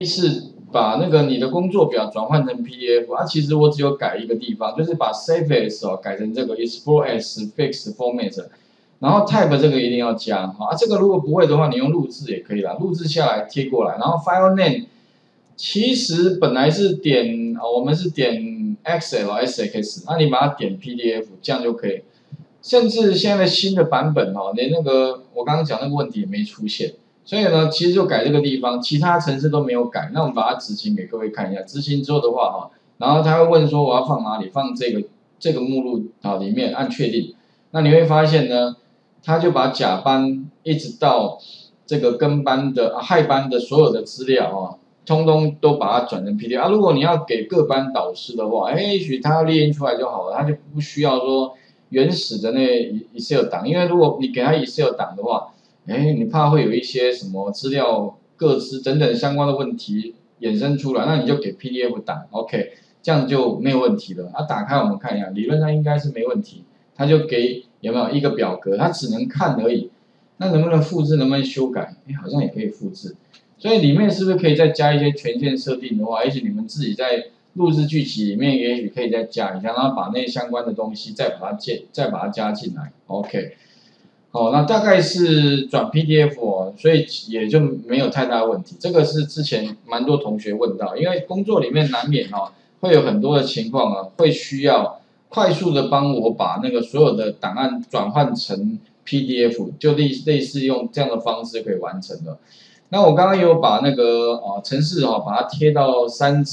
是把那个你的工作表转换成 PDF 啊，其实我只有改一个地方，就是把 Save As 哦改成这个 Export as Fixed Format， 然后 Type 这个一定要加啊，这个如果不会的话，你用录制也可以啦，录制下来贴过来，然后 File Name 其实本来是点我们是点 XLSX， 那你把它点 PDF， 这样就可以。甚至现在的新的版本连那个我刚刚讲那个问题也没出现。所以呢，其实就改这个地方，其他程式都没有改。那我们把它执行给各位看一下。执行之后的话然后他会问说我要放哪里，放这个目录里面，按确定。那你会发现呢，他就把甲班一直到这个跟班的害班的所有的资料通通都把它转成 PDF 啊。如果你要给各班导师的话，也许他要列印出来就好了，他就不需要说原始的那 Excel 档，因为如果你给他 Excel 档的话。你怕会有一些什么资料各自等等相关的问题衍生出来，那你就给 PDF 档 ，OK， 这样就没有问题了。打开我们看一下，理论上应该是没问题。他就给有没有一个表格，他只能看而已。那能不能复制，能不能修改？好像也可以复制。所以里面是不是可以再加一些权限设定的话，也许你们自己在录制剧集里面，也许可以再加一下，然后把那相关的东西再把它加进来 ，OK。那大概是转 PDF 所以也就没有太大的问题。这个是之前蛮多同学问到，因为工作里面难免会有很多的情况会需要快速的帮我把那个所有的档案转换成 PDF， 就类似用这样的方式可以完成的。那我刚刚有把那个程式把它贴到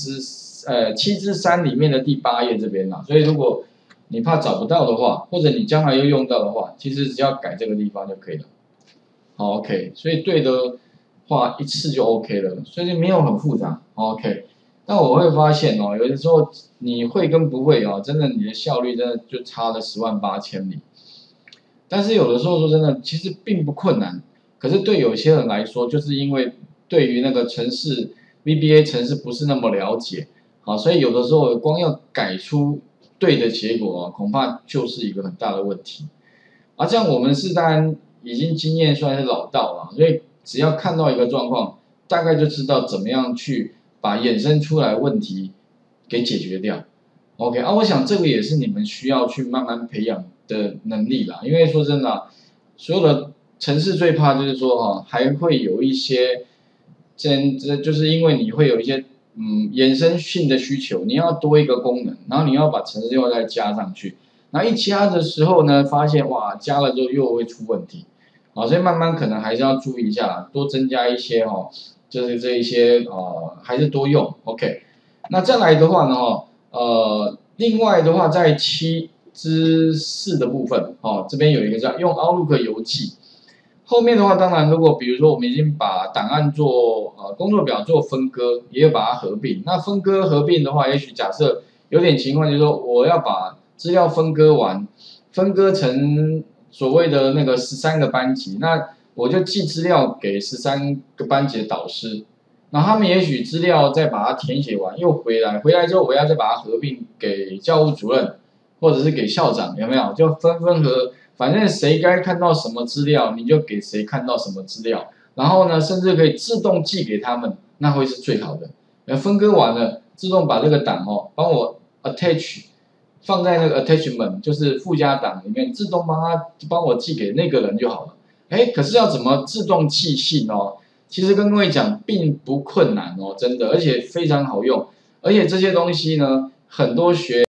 7之3里面的第8页这边所以如果你怕找不到的话，或者你将来又用到的话，其实只要改这个地方就可以了。好 ，OK， 所以对的话一次就 OK 了，所以没有很复杂 ，OK。但我会发现有的时候你会跟不会真的你的效率真的就差了10万8千里。但是有的时候说真的，其实并不困难，可是对有些人来说，就是因为对于那个程式 VBA 程式不是那么了解，所以有的时候光要改出对的结果恐怕就是一个很大的问题。这样我们是当然已经经验算是老道了，所以只要看到一个状况，大概就知道怎么样去把衍生出来的问题给解决掉。OK 我想这个也是你们需要去慢慢培养的能力啦。因为说真的所有的程式最怕就是说还会有一些就是因为你会有一些衍生性的需求，你要多一个功能，然后你要把程式又再加上去，然后一加的时候呢，发现哇，加了之后又会出问题，所以慢慢可能还是要注意一下，多增加一些就是这一些还是多用 ，OK。那再来的话呢另外的话在7之4的部分这边有一个叫用 Outlook 邮寄。后面的话，当然，如果比如说我们已经把档案做工作表做分割，也有把它合并。那分割合并的话，也许假设有点情况，就是说我要把资料分割完，分割成所谓的那个13个班级，那我就寄资料给13个班级的导师，那他们也许资料再把它填写完，又回来之后我要再把它合并给教务主任，或者是给校长，有没有？就分合。反正谁该看到什么资料，你就给谁看到什么资料，然后呢，甚至可以自动寄给他们，那会是最好的。分割完了，自动把这个档帮我 attach 放在那个 attachment， 就是附加档里面，自动帮我寄给那个人就好了。可是要怎么自动寄信其实跟各位讲并不困难真的，而且非常好用，而且这些东西呢，很多